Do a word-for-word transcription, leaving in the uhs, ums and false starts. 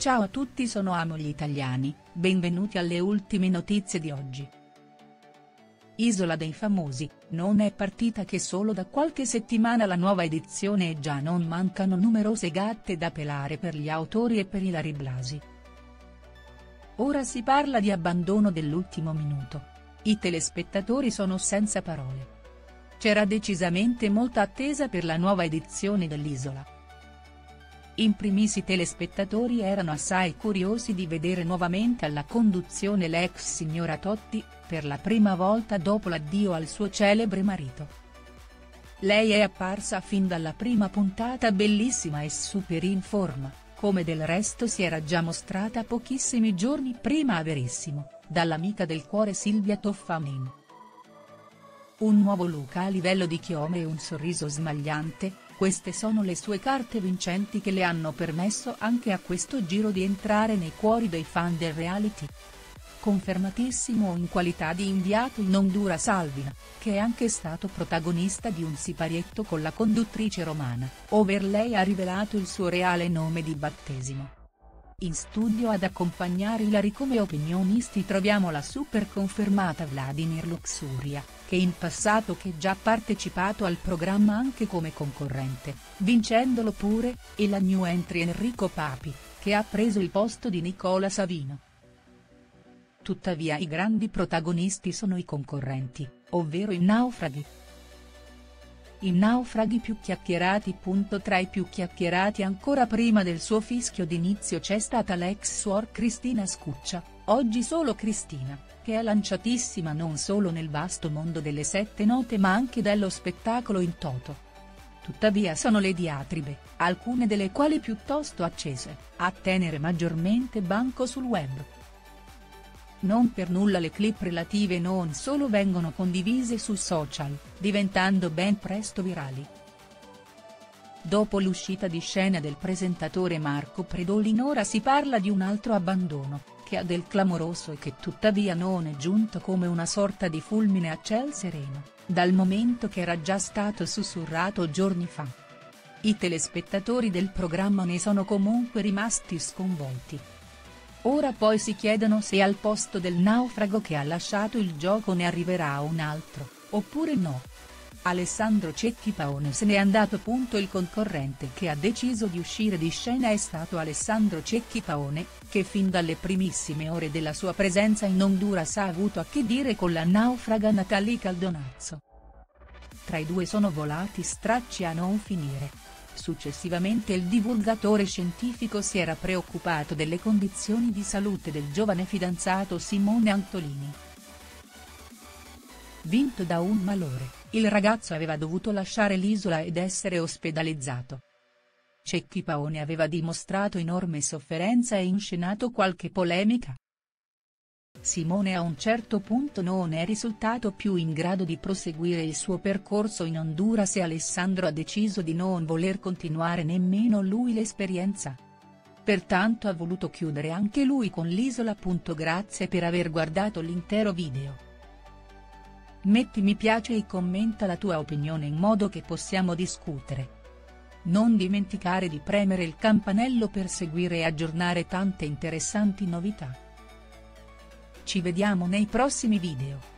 Ciao a tutti, sono Amo gli Italiani, benvenuti alle ultime notizie di oggi. Isola dei Famosi, non è partita che solo da qualche settimana la nuova edizione e già non mancano numerose gatte da pelare per gli autori e per Ilary Blasi. Ora si parla di abbandono dell'ultimo minuto. I telespettatori sono senza parole. C'era decisamente molta attesa per la nuova edizione dell'Isola. In primis i telespettatori erano assai curiosi di vedere nuovamente alla conduzione l'ex signora Totti, per la prima volta dopo l'addio al suo celebre marito. Lei è apparsa fin dalla prima puntata bellissima e super in forma, come del resto si era già mostrata pochissimi giorni prima a Verissimo, dall'amica del cuore Silvia Toffanin. Un nuovo look a livello di chiome e un sorriso smagliante, queste sono le sue carte vincenti che le hanno permesso anche a questo giro di entrare nei cuori dei fan del reality. Confermatissimo in qualità di inviato in Honduras Alvin, che è anche stato protagonista di un siparietto con la conduttrice romana, over lei ha rivelato il suo reale nome di battesimo. In studio ad accompagnare Ilary come opinionisti troviamo la super confermata Vladimir Luxuria, che in passato che già partecipato al programma anche come concorrente, vincendolo pure, e la new entry Enrico Papi, che ha preso il posto di Nicola Savino. Tuttavia i grandi protagonisti sono i concorrenti, ovvero i naufraghi. I naufraghi più chiacchierati. Tra i più chiacchierati ancora prima del suo fischio d'inizio c'è stata l'ex suor Cristina Scuccia, oggi solo Cristina, che è lanciatissima non solo nel vasto mondo delle sette note ma anche dello spettacolo in toto. Tuttavia sono le diatribe, alcune delle quali piuttosto accese, a tenere maggiormente banco sul web. Non per nulla le clip relative non solo vengono condivise su social, diventando ben presto virali. Dopo l'uscita di scena del presentatore Marco Predolin ora si parla di un altro abbandono, che ha del clamoroso e che tuttavia non è giunto come una sorta di fulmine a ciel sereno, dal momento che era già stato sussurrato giorni fa. I telespettatori del programma ne sono comunque rimasti sconvolti. Ora poi si chiedono se al posto del naufrago che ha lasciato il gioco ne arriverà un altro, oppure no. Alessandro Cecchi Paone se n'è andato. Il concorrente che ha deciso di uscire di scena è stato Alessandro Cecchi Paone, che fin dalle primissime ore della sua presenza in Honduras ha avuto a che dire con la naufraga Nathalie Caldonazzo. Tra i due sono volati stracci a non finire. Successivamente il divulgatore scientifico si era preoccupato delle condizioni di salute del giovane fidanzato Simone Antolini. Vinto da un malore, il ragazzo aveva dovuto lasciare l'isola ed essere ospedalizzato. Cecchi Paone aveva dimostrato enorme sofferenza e inscenato qualche polemica. Simone a un certo punto non è risultato più in grado di proseguire il suo percorso in Honduras e Alessandro ha deciso di non voler continuare nemmeno lui l'esperienza. Pertanto ha voluto chiudere anche lui con l'isola. Grazie per aver guardato l'intero video. Metti mi piace e commenta la tua opinione in modo che possiamo discutere. Non dimenticare di premere il campanello per seguire e aggiornare tante interessanti novità. Ci vediamo nei prossimi video.